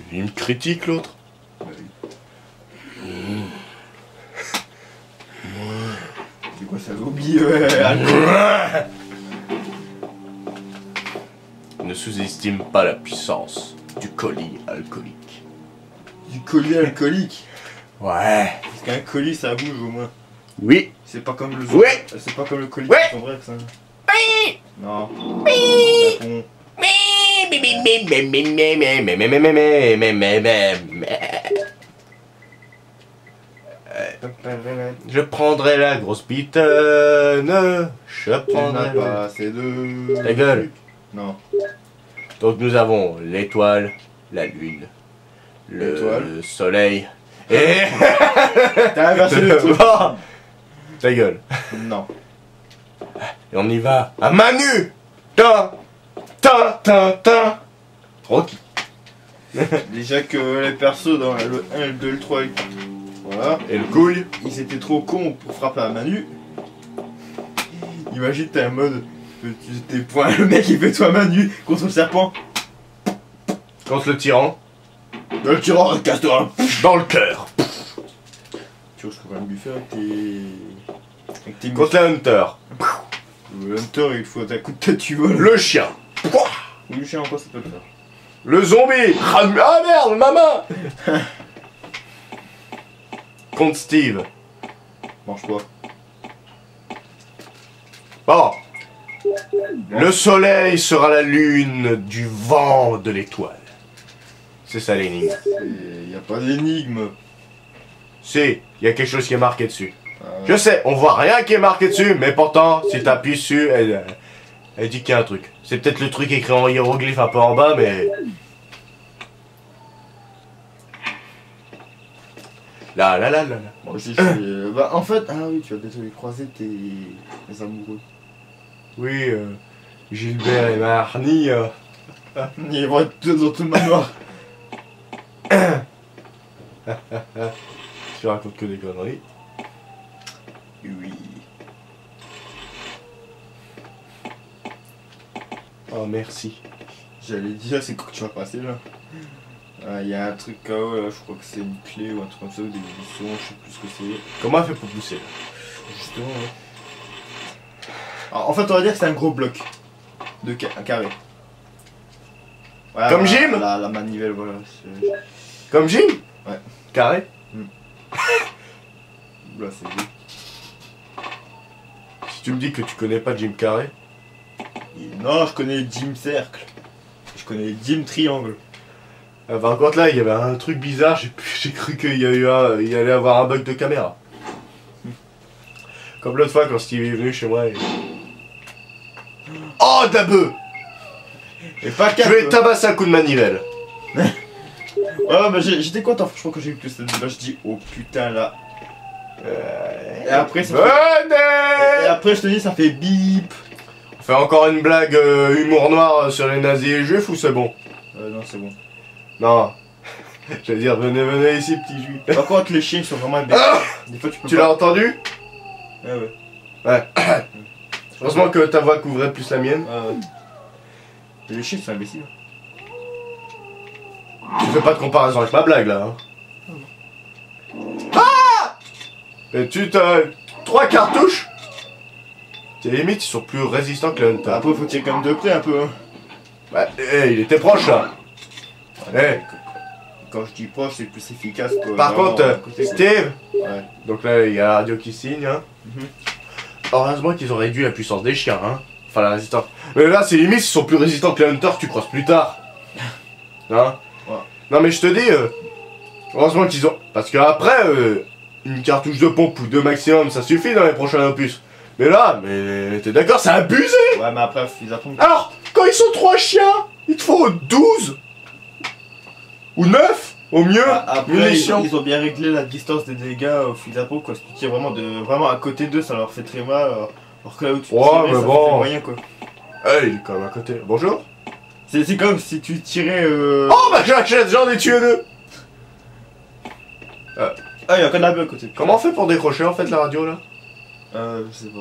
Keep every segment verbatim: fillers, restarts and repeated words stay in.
Il me critique l'autre. C'est quoi ça, lobby ouais, Ne sous-estime pas la puissance du colis alcoolique. Du colis alcoolique. Ouais. Parce qu'un colis ça bouge au moins. Oui. C'est pas comme le Oui. C'est pas comme le colis Oui. en vrai que ça. Oui. Non. Oui. Japon. Je prendrai la grosse pitonne. Je Tu n'as prendrai pas la... assez de... Ta gueule. Non. Donc nous avons l'étoile, la lune, le L'étoile. soleil et... T'as inversé le truc. Ta gueule. Non. Et on y va à main nue. Ta ta ta ta. Rocky. Déjà que les persos dans le un, le deux, le trois, voilà, Et le couille. ils étaient trop cons pour frapper à main nue. Imagine t'es en mode, tu tes poings, le mec il fait toi main nue contre le serpent. Contre le tyran. Dans le tyran, casse-toi. Dans le cœur. Tu vois, je peux quand même lui faire avec tes... Avec tes Contre le hunter. Le hunter il faut un coup de tête tu voles. Le chien. Le chien en quoi ça peut le faire. Le zombie. Ah merde, ma main. Contre Steve. Mange pas. Bon. Le soleil sera la lune du vent de l'étoile. C'est ça l'énigme. Il y a pas d'énigme. Si, il y a quelque chose qui est marqué dessus. Euh, Je sais, on voit rien qui est marqué dessus, mais pourtant, si t'appuies dessus, elle, elle dit qu'il y a un truc. C'est peut-être le truc écrit en hiéroglyphe un peu en bas, mais... Là, là, là, là, là. Moi aussi je suis... euh, bah en fait, ah oui, tu vas bientôt les croiser tes... les amoureux. Oui, euh, Gilbert et Marnie... Euh... Ils vont être tous dans tout le manoir. Tu racontes que des conneries. Oui. Oh, merci. J'allais dire, c'est quoi que tu vas passer là? Il y a un truc K O là, je crois que c'est une clé ou un truc comme ça, ou des munitions, je sais plus ce que c'est. Comment elle fait pour pousser là? Justement, ouais. Alors, en fait, on va dire que c'est un gros bloc. De ca un carré. Voilà, Comme la, Jim la, la manivelle, voilà. Comme Jim? Ouais. Carré? Là, c'est beau. Si tu me dis que tu connais pas Jim Carrey? Non, je connais Jim Cercle. Je connais Jim Triangle. Ah, par contre là, il y avait un truc bizarre, j'ai j'ai cru qu'il y, a eu un- il y allait avoir un bug de caméra. Comme l'autre fois quand Steve est venu chez moi et... Oh, de la bœuf! Et pas Je quatre. vais tabasser un coup de manivelle. Ouais, mais j'ai- j'étais content, franchement, quand j'ai vu que cette là, je dis, oh putain là. Euh... Et après, ça fait... Venez! Et après, je te dis, ça fait bip. On fait encore une blague euh, humour noir sur les nazis et les juifs ou c'est bon? Euh, non, c'est bon. Non. J'allais dire, venez, venez ici, petit juif. Par contre, les chiens ils sont vraiment bêtes. Ah, Des fois, tu peux tu pas. l'as entendu? Ouais, ouais. Ouais. Heureusement que ta voix couvrait plus la mienne. Ah, ouais. Et les chiens ils sont imbéciles. Tu fais pas de comparaison avec ma blague là. Hein. Ah! Et tu t'as trois cartouches? Tes limites ils sont plus résistants que le Hunter. Après, faut tirer quand même de près un peu. Hein. Bah, eh, il était proche là. Eh. Quand je dis proche, c'est plus efficace. Quoi. Par Vraiment, contre, à euh, côté, quoi. Steve, Ouais. donc là il y a la radio qui signe. Hein. Mhm. Heureusement qu'ils ont réduit la puissance des chiens. Hein. Enfin la résistance. Mais là c'est limite, ils sont plus résistants que les Hunters, tu croises plus tard. Hein? Ouais. Non mais je te dis, euh, heureusement qu'ils ont... Parce que après, euh, une cartouche de pompe ou deux maximum, ça suffit dans les prochains opus. Mais là, mais t'es d'accord, c'est abusé. Ouais, mais après, ils attendent. Alors, quand ils sont trois chiens, il te faut douze ou neuf au mieux. Ah, après, ils, munitions. ils ont bien réglé la distance des dégâts au fusil à pompe. Quoi. Si tu tires vraiment, de, vraiment à côté d'eux, ça leur fait très mal. Alors, alors que là où tu Ouais, tirais, mais ça bon. fait moyen quoi. Eh, il est quand même à côté. Bonjour. C'est c'est comme si tu tirais. Euh... Oh bah j'achète, j'en ai tué deux. Ah, il y a un cannabis à côté. Comment on fait pour décrocher en fait la radio là? Euh, je sais pas.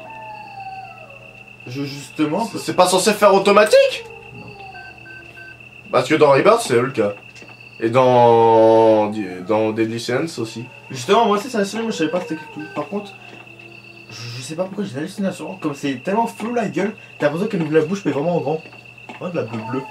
Je, justement. C'est pas censé faire automatique? Parce que dans Rebirth c'est le cas. Et dans, dans Deadly Silence aussi. Justement, moi aussi, c'est la série, mais je savais pas c'était tout. Par contre, je, je sais pas pourquoi j'ai une hallucination. Comme c'est tellement flou la gueule, t'as l'impression qu'elle ouvre la bouche, mais vraiment en grand. Oh, de la beuh bleue.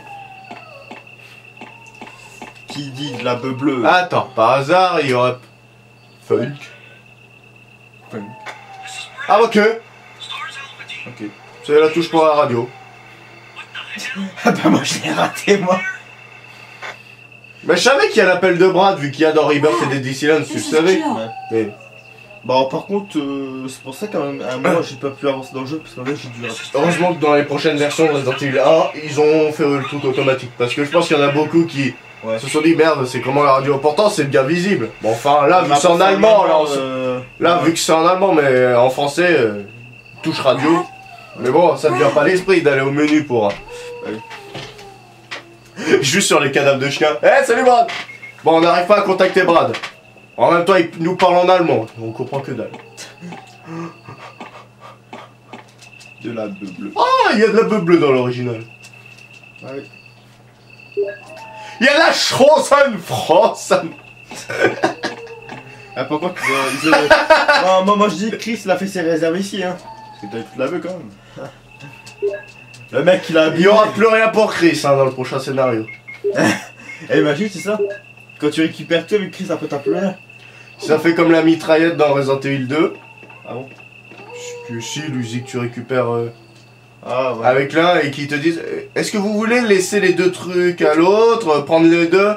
Qui dit de la beuh bleue? Attends, par hasard, il y aurait. Funk. Funk. Ah, ok. Ok. C'est la touche pour la radio. Ah bah, moi, je l'ai raté, moi. Mais je savais qu'il y a l'appel de Brad, vu qu'il y a dans Rebirth et Deadly Silence, tu le savais. Ouais. Mais. Bon, par contre, euh, c'est pour ça qu'à un moment, j'ai pas pu avancer dans le jeu, parce qu'en fait, j'ai dû rater. Heureusement que dans les prochaines versions de Resident Evil un, ils ont fait le truc automatique. Parce que je pense qu'il y en a beaucoup qui Ouais. se sont dit merde, c'est comment la radio. Pourtant, c'est bien visible. Bon, enfin, là, vu Mais que c'est en après, allemand, là, on- euh, là ouais. vu que c'est en allemand, mais en français, euh, touche radio. Mais bon, ça ne vient pas à l'esprit d'aller au menu pour. Ouais. Juste sur les cadavres de chiens. Eh, salut Brad! Bon, on n'arrive pas à contacter Brad. En même temps, il nous parle en allemand. On comprend que dalle. De la beuh bleue. Ah, il y a de la beuh bleue dans l'original. Ouais. Il y a la Schrossen Frossen. Ah, par contre, ils ont- ils ont- non, moi, moi je dis Chris l'a fait ses réserves ici, hein. Parce que t'avais toute la beuh quand même. Le mec il a Il y aura plus rien pour Chris hein, dans le prochain scénario. Eh, imagine, c'est ça. Quand tu récupères tout avec Chris, après t'as plus rien. Ça fait comme la mitraillette dans Resident Evil deux. Ah bon? Que si, l'Uzi que tu récupères euh, Ah ouais. avec l'un et qui te disent euh, est-ce que vous voulez laisser les deux trucs à l'autre, euh, prendre les deux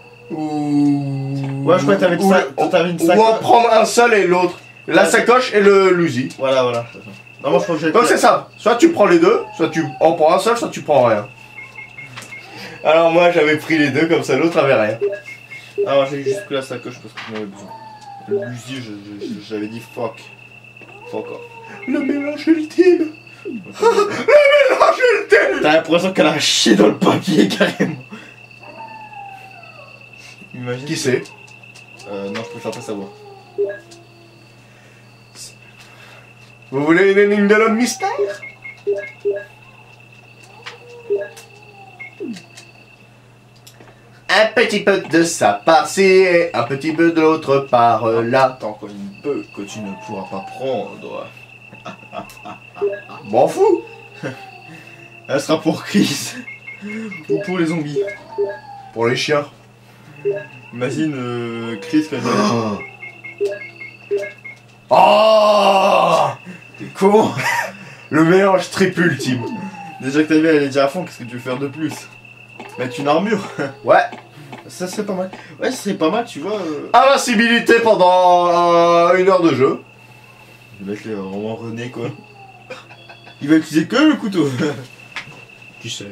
ou. Ouais, je crois que t'avais une ou- sa- toi, t'avais une ou en sacoche. prendre un seul et l'autre. La Ouais, sacoche et le l'Uzi. Voilà, voilà. c'est ça. Non, moi je crois que j'ai. Donc c'est ça, soit tu prends les deux, soit tu en prends un seul, soit tu prends rien. Alors moi j'avais pris les deux comme ça, l'autre avait rien. Ah, moi j'ai juste pris la sacoche parce que j'en avais besoin. Le Luzi, je- je- je- j'avais dit fuck. Fuck off. Le mélange ultime. Le mélange ultime. T'as l'impression qu'elle a chié dans le papier carrément. Imagine. Qui c'est? Euh, non, je préfère pas savoir. Vous voulez une énigme de l'homme mystère? Un petit peu de ça par-ci et un petit peu de l'autre par-là. T'as encore une beuh que tu ne pourras pas prendre. M'en fous. Elle sera pour Chris. Ou pour les zombies. Pour les chiens. Imagine euh, Chris quand il Oh, T'es con. le mélange triple ultime. Déjà que ta vie elle est déjà à fond, qu'est-ce que tu veux faire de plus? Mettre une armure. Ouais. Ça serait pas mal. Ouais, ça serait pas mal, tu vois. Euh... Invincibilité pendant euh, une heure de jeu. Le mec il va vraiment René quoi. Il va utiliser que le couteau. Qui sait?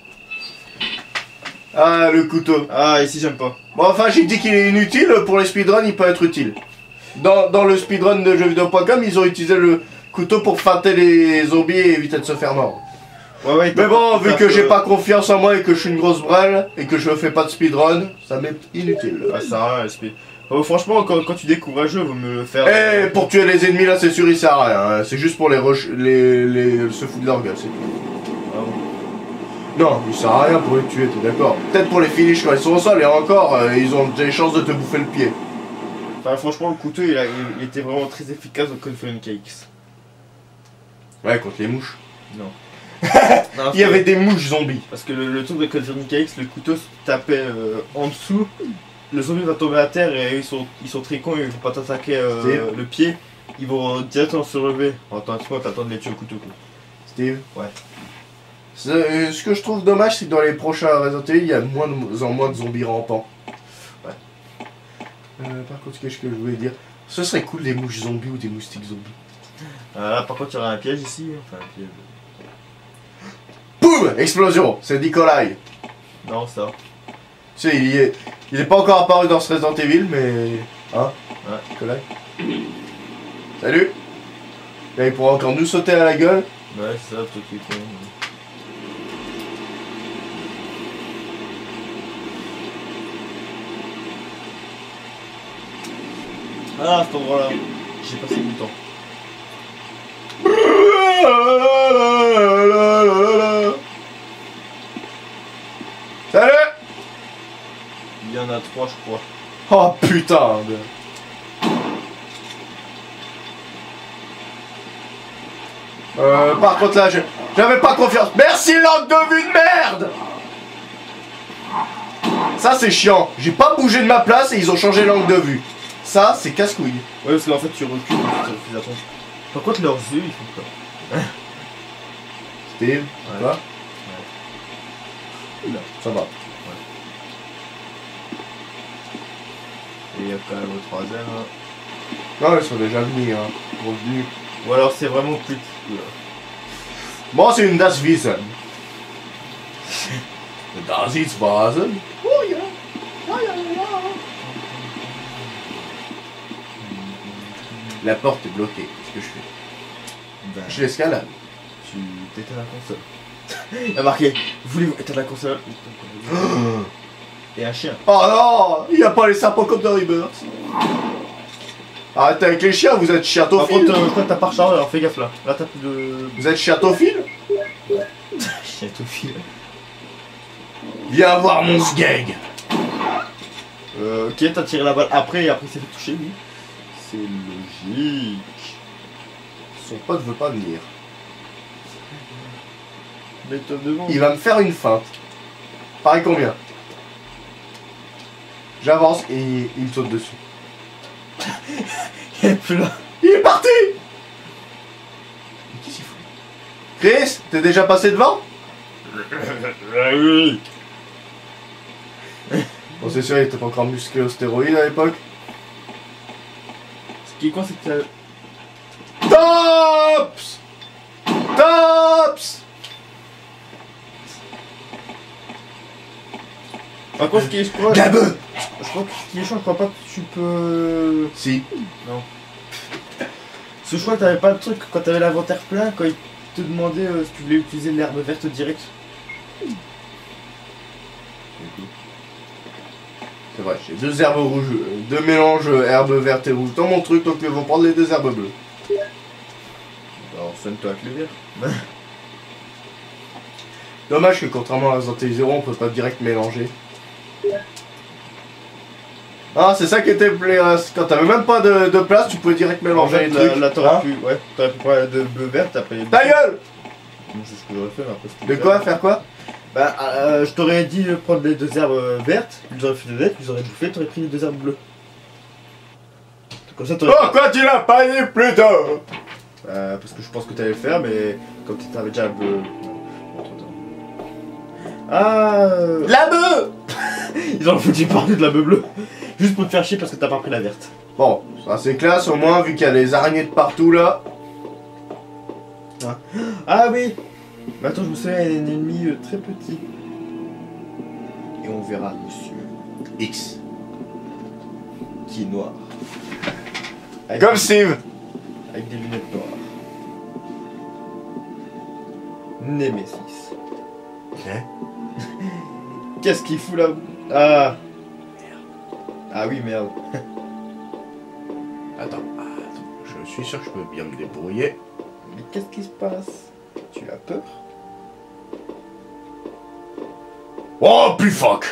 Ah, le couteau. Ah, ici j'aime pas. Bon, enfin, j'ai dit qu'il est inutile. Pour les speedruns, il peut être utile. Dans, dans le speedrun de jeuxvideo point com, ils ont utilisé le couteau pour feinter les zombies et éviter de se faire mordre. Ouais, ouais, Mais bon, vu que j'ai euh, pas confiance en moi et que je suis une grosse brêle et que je fais pas de speedrun, ça m'est inutile. Ah, ça sert à rien, S P. Oh, franchement, quand, quand tu découvres un jeu, vaut mieux le faire. Et pour tuer les ennemis, là, c'est sûr, il sert à rien. hein. C'est juste pour les, rush- les, les se foutre de leur gueule, c'est tout. Ah bon. Non, il sert à rien pour les tuer, t'es d'accord? Peut-être pour les finish quand ils sont au sol, et encore, euh, ils ont des chances de te bouffer le pied. Enfin, franchement, le couteau il, a, il, il était vraiment très efficace au Confirm Cakes. Ouais, contre les mouches. Non. Il y avait des mouches zombies. Parce que le, le truc de Confirm Cakes, le couteau se tapait euh, en dessous, le zombie va tomber à terre et ils sont, ils sont très cons, ils vont pas t'attaquer euh, Steve. le pied, ils vont directement se relever. Attends, tu vois, t'attends de les tuer au couteau quoi. Steve? Ouais. C'est- euh, Ce que je trouve dommage, c'est que dans les prochains Resident Evil, il y a de moins de- en moins de zombies rampants. Ouais. Euh, par contre, qu'est-ce que je voulais dire? Ce serait cool des mouches zombies ou des moustiques zombies. Euh, là, par contre, il y aura un piège ici. Enfin, un piège. Boum! Explosion! C'est Nikolai. Non, ça. Tu sais, il y est, il est pas encore apparu dans ce Resident Evil, mais... Hein? Ouais. Nikolai. Salut! Là, il pourra encore nous sauter à la gueule. Ouais, c'est ça, le truc qui est con. Ah, à cet endroit-là, j'ai passé du temps. Salut! Il y en trois, je crois. Oh putain de... Euh, par contre là, je- j'avais pas confiance. Merci l'angle de vue de merde. Ça c'est chiant. J'ai pas bougé de ma place et ils ont changé l'angle de vue. Ça c'est casse-couille. Ouais, parce qu'en fait, tu recules, ça fait attention. Par contre, leurs yeux, ils font peur. Steve, Ouais. ça va? Oula. Ça va. Et il y a quand même au troisième. Hein. Non, ils sont déjà venus, hein. Revenus. Ou alors c'est vraiment plus. Oula. Moi c'est une Das Wiesen. Das ist Wasen. Oh ja. Ja, ja, ja. La porte est bloquée. Qu'est-ce que je fais? Ben, Je l'escalade. tu t'éteins la console. Il y a marqué, voulez-vous éteindre la console? Et un chien. Oh non, il n'y a pas les serpents comme dans Rebirth. Arrêtez avec les chiens, vous êtes Par chiatophile. contre, euh, je crois que t'as pas rechargé, alors fais gaffe là. Là t'as plus de. Vous êtes chiatophile? Chiatophile. Viens voir mon sgeg. Euh, ok, t'as tiré la balle après et après il s'est fait toucher lui. C'est logique. Son pote veut pas venir. Mais toi devant. Il va me faire une feinte. Pareil combien? J'avance et il me saute dessus. Il est plus là. Il est parti. Mais qu'est-ce qu'il fout? Chris, t'es déjà passé devant? Oui. Bon, c'est sûr, il était pas encore musclé aux stéroïdes à l'époque. Ce qui est con, c'est que t'as. Tops! Tops! Par contre, ce qui est, je crois. Gabeux! Je crois que ce qui est chiant, je crois pas que tu peux. Si. Non. Parce que je crois que t'avais pas de truc quand t'avais l'inventaire plein, quand ils te demandaient euh, si tu voulais utiliser l'herbe verte direct. C'est vrai, j'ai deux herbes rouges, euh, deux mélanges euh, herbes vertes et rouges dans mon truc, donc ils vont prendre les deux herbes bleues. Alors, sonne-toi avec le vert. Dommage que contrairement à Resident Evil zéro, on peut pas direct mélanger. Ah, c'est ça qui était plaisant. Quand t'avais même pas de, de place, tu pouvais direct En mélanger fait, les là, trucs. là t'aurais Hein? pu. Ouais, t'aurais pu prendre de bleu verte après. Ta gueule! C'est ce que j'aurais fait, mais après c'était De bizarre. quoi? Faire quoi? Bah, euh, je t'aurais dit de prendre les deux herbes euh, vertes, tu les aurais fait de lettres, tu les aurais bouffé, t'aurais pris les deux herbes bleues. Comme ça, t'aurais. Pourquoi tu l'as pas dit plus tôt? Euh, parce que je pense que t'allais le faire, mais comme t'avais déjà un peu. Non, trop tard. Ah euh, La bœuf! Ils ont foutu partout de la bœuf bleue. Juste pour te faire chier parce que t'as pas pris la verte. Bon, ça c'est classe au moins, vu qu'il y a des araignées de partout là. Ah oui. Mais attends, je me souviens, il y a un ennemi euh, très petit. Et on verra, monsieur, X. qui est noir. Avec, Comme Steve. avec des lunettes noires. Nemesis. Hein? Qu'est-ce qu'il fout là? Ah. Ah oui, merde. Attends, attends, je suis sûr que je peux bien me débrouiller. Mais qu'est-ce qui se passe? Tu as peur? Oh, puis fuck!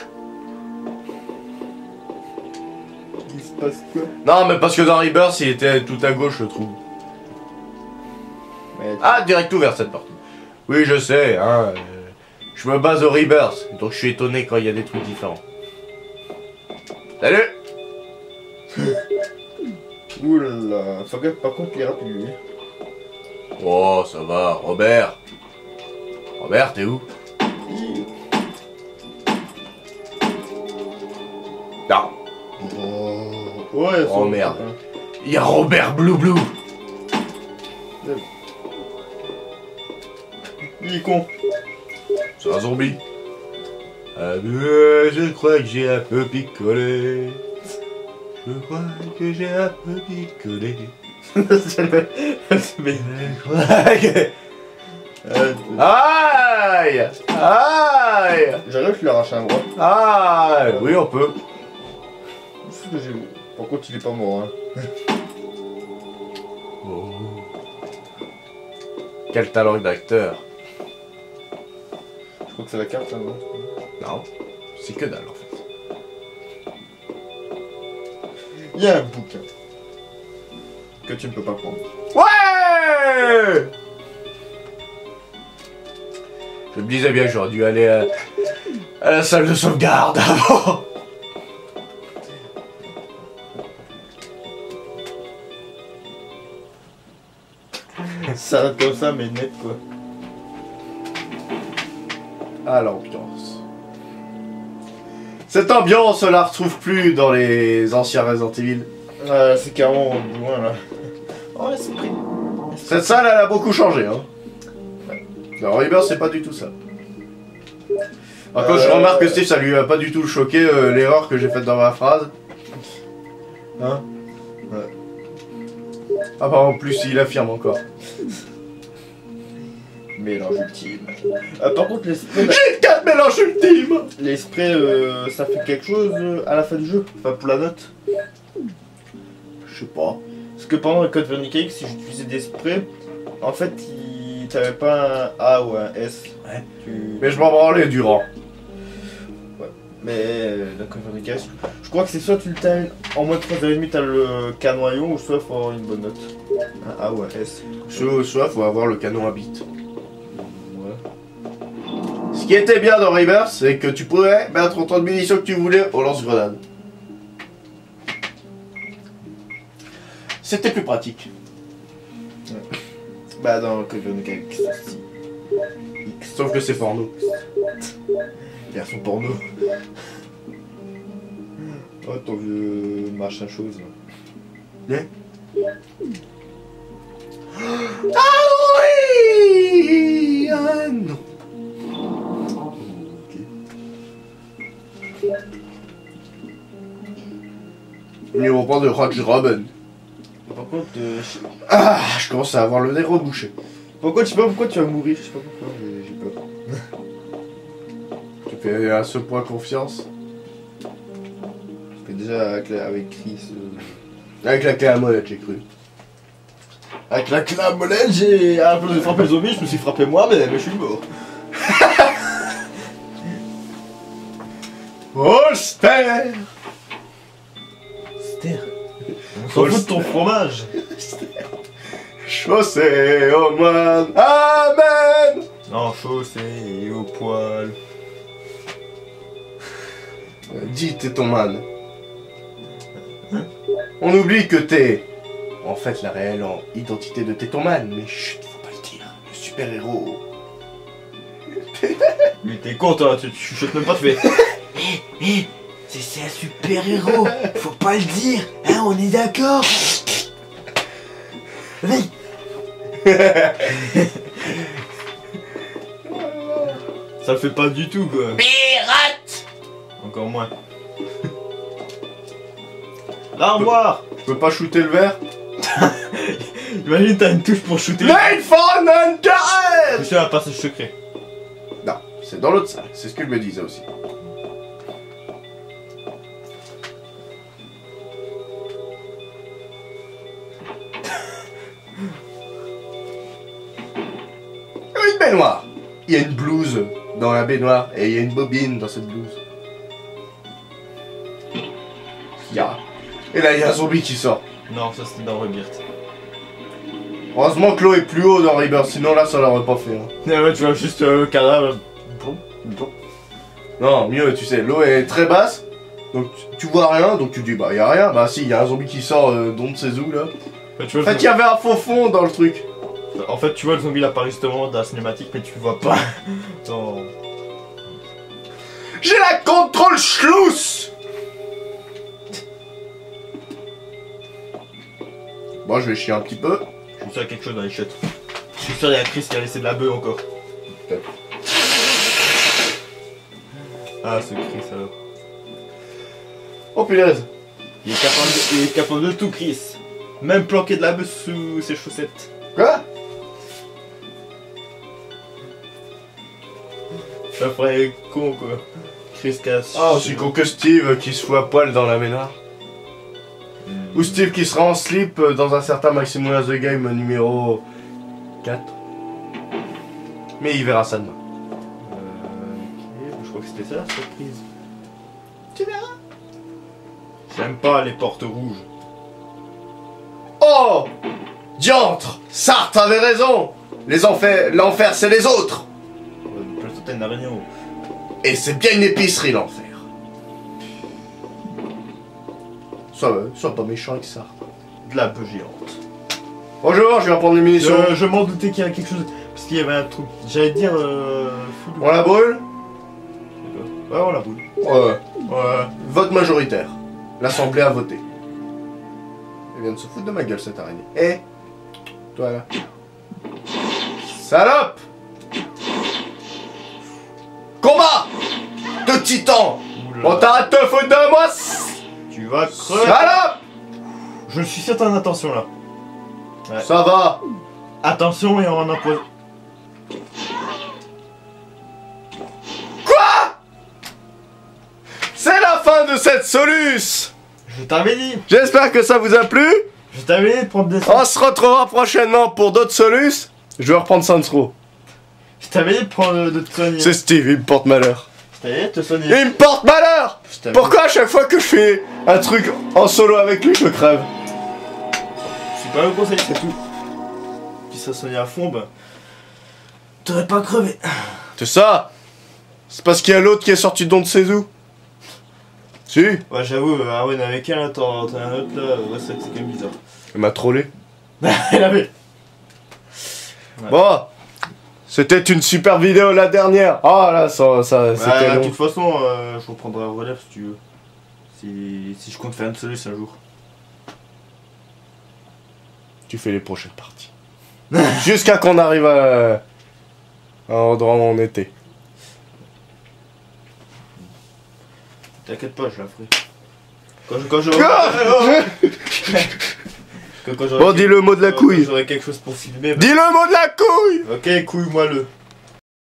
Il se passe quoi? Non, mais parce que dans Rebirth, il était tout à gauche, je trouve. Mais Ah, direct ouvert cette porte. Oui, je sais, hein. euh, je me base au Rebirth, donc je suis étonné quand il y a des trucs différents. Salut! oulala, faut gaffe, par contre, il est rapide lui. Oh, ça va, Robert. Robert, t'es où? Non. Oh, ouais, Oh, merde. Il y a Robert Blue Blue. Il est con. C'est un zombie. Ah, mais je crois que j'ai un peu picolé. Je crois que j'ai un peu picolé. C'est le- c'est bien. Je crois que... Euh, Aïe! Aïe! J'arrive, je lui arrache un bras. Aïe! Oui, on peut. C'est ce que j'ai vu. Par contre, il est pas mort. Hein. Oh. Quel talent d'acteur. Je crois que c'est la carte, hein, non? Non, c'est que dalle en fait. Il y a un bouquin. Que tu ne peux pas prendre. Ouais! Je me disais bien que j'aurais dû aller à, à la salle de sauvegarde avant. Ça reste comme ça, mais net quoi. Ah, l'ambiance. Cette ambiance, on la retrouve plus dans les anciens Resident Evil. Euh, c'est carrément loin là. Oh, l'esprit. Cette salle, elle a beaucoup changé, hein. Dans Rebirth, c'est pas du tout ça. Par contre, je Euh, remarque que Steve, ça lui a pas du tout choqué euh, l'erreur que j'ai faite dans ma phrase. Hein? Ouais. Ah, bah en plus, il affirme encore. Mélange ultime. Euh, par contre, les sprays, J'ai quatre mélanges ultimes! les sprays euh, ça fait quelque chose euh, à la fin du jeu. Enfin, pour la note. Je sais pas. Parce que pendant le code Veronica X, si j'utilisais des sprays, en fait, il... t'avais pas un A ou un S. Ouais. Tu... Mais je m'en branlais durant. Mais euh, le code Veronica X, je crois que c'est soit tu le times en moins de trois heures trente, t'as le canoyon, ou soit faut avoir une bonne note. Un A ou un S. Soit, soit faut avoir le canon à bite. Ouais. Ce qui était bien dans Rebirth, c'est que tu pouvais mettre autant de munitions que tu voulais au lance-grenade. C'était plus pratique. Bah dans le code Veronica X aussi. X. Sauf que c'est porno. Version porno. Oh ton vieux machin chose là. Hein? Ah oui! Ah non. Ok. Numéro pas de Roger Robin. Par contre, euh, je... Ah, je commence à avoir le nez rebouché. Par contre, je sais pas pourquoi tu vas mourir, je sais pas pourquoi, mais j'ai peur. Tu fais à ce point confiance. Parce que déjà avec, la- avec Chris. euh, Avec la clé à molette, j'ai cru. Avec la clé à molette, j'ai. À la place de frapper le zombie, je me suis frappé moi, mais, mais je suis mort. Holster! Ster. On s'en fout de ton fromage. Chaussée au moine. Amen! Non, chaussée et au poil. Euh, Dis, t'es ton man. On oublie que t'es en fait la réelle en- identité de Tétoman, mais chut, faut pas le dire. Le super-héros. Mais t'es con toi, tu, tu chuchotes même pas, tu fais. Hé, hé, c'est c'est un super héros, faut pas le dire, hein, on est d'accord. Oui. Ça le fait pas du tout quoi. Pirate. Encore moins. L'armoire. Je peux pas shooter le verre? Imagine t'as une touche pour shooter. Made for Je Nunchared! suis un passage secret. Non, c'est dans l'autre salle, c'est ce qu'il me disait aussi. Une baignoire. Il y a une blouse dans la baignoire et il y a une bobine dans cette blouse. Il y a. Et là il y a un zombie qui sort. Non, ça c'était dans Rebirth. Heureusement que l'eau est plus haut dans Rebirth, sinon là ça l'aurait pas fait. Hein. Ah ouais, tu vois juste euh, le cadavre. Bon, bon. Non, mieux, tu sais, l'eau est très basse, donc tu, tu vois rien, donc tu dis bah y a rien, bah si, y a un zombie qui sort euh, d'on ne sait où là. Enfin, tu En vois, fait, il y avait un faux fond dans le truc. le... en fait, tu vois le zombie il apparaît justement dans la cinématique, mais tu le vois pas. Dans... J'ai la contrôle schlouss. Bon, je vais chier un petit peu. Je suis sûr qu'il y a quelque chose dans les chiottes. Je suis sûr qu'il y a Chris qui a laissé de la bœuf encore. Peut-être. Ah, c'est Chris alors. Oh punaise. Il est capable de, il est capable de tout, Chris. Même planquer de la bœuf sous ses chaussettes. Quoi? Ça ferait con quoi. Chris casse. Ah, c'est con que Steve qui se fout à poil dans la baignoire. Ou Steve qui sera en slip dans un certain Maximum as the Game numéro quatre. Mais il verra ça demain. Euh, ok, je crois que c'était ça la surprise. Tu verras. J'aime pas les portes rouges. Oh! Diantre! Sartre avait raison! Les enfers, l'enfer c'est les autres! Euh, Plateau t'as une araignée en haut. Et c'est bien une épicerie l'enfer. Sois, sois pas méchant avec Sartre. De la peu géante. Bonjour, je viens prendre les munitions. Je, je m'en doutais qu'il y avait quelque chose. Parce qu'il y avait un truc. J'allais dire. Euh, fou- On la brûle? Ouais, on la boule. Ouais. Ouais. Vote majoritaire. L'Assemblée a voté. Elle vient de se foutre de ma gueule cette araignée. Eh! Toi là. Salope! Combat! De titans! On t'arrête de te foutre de moi! Tu vas crever. Salope! Je suis certain d'attention là. Ouais. Ça va! Attention et on en impose. Quoi? C'est la fin de cette soluce! Je t'avais dit. J'espère que ça vous a plu. Je t'avais dit de prendre des. On se retrouvera prochainement pour d'autres soluces. Je vais reprendre Saints Row. Je t'avais dit de prendre de te soigner. C'est Steve, il me porte malheur. Je t'avais dit de te soigner. Il me porte malheur! Je t'avais Pourquoi à chaque fois que je fais un truc en solo avec lui, je crève? Je suis pas le conseil, c'est tout. Tu serais soigné à fond, bah. T'aurais pas crevé. C'est ça? C'est parce qu'il y a l'autre qui est sorti de don de ses os. Si? Ouais, j'avoue, euh, Arwen avec un là, t'en t'en as un autre là, ouais, c'est c'est quand même bizarre. Il m'a trollé. Elle avait. Ouais. Bon, c'était une super vidéo la dernière. Ah là, ça, ça c'était Ouais, de long. toute façon, euh, je reprendrai un relève si tu veux. Si, si je compte faire une solution un jour. Tu fais les prochaines parties. Jusqu'à qu'on arrive à, à un endroit où on était. T'inquiète pas, je la ferai. Quand je. Quand je... Ah quand, quand j'aurai Bon, quelque- dis le mot de la quand- couille. Quand j'aurai quelque chose pour filmer. Bah... Dis le mot de la couille! Ok, couille-moi le.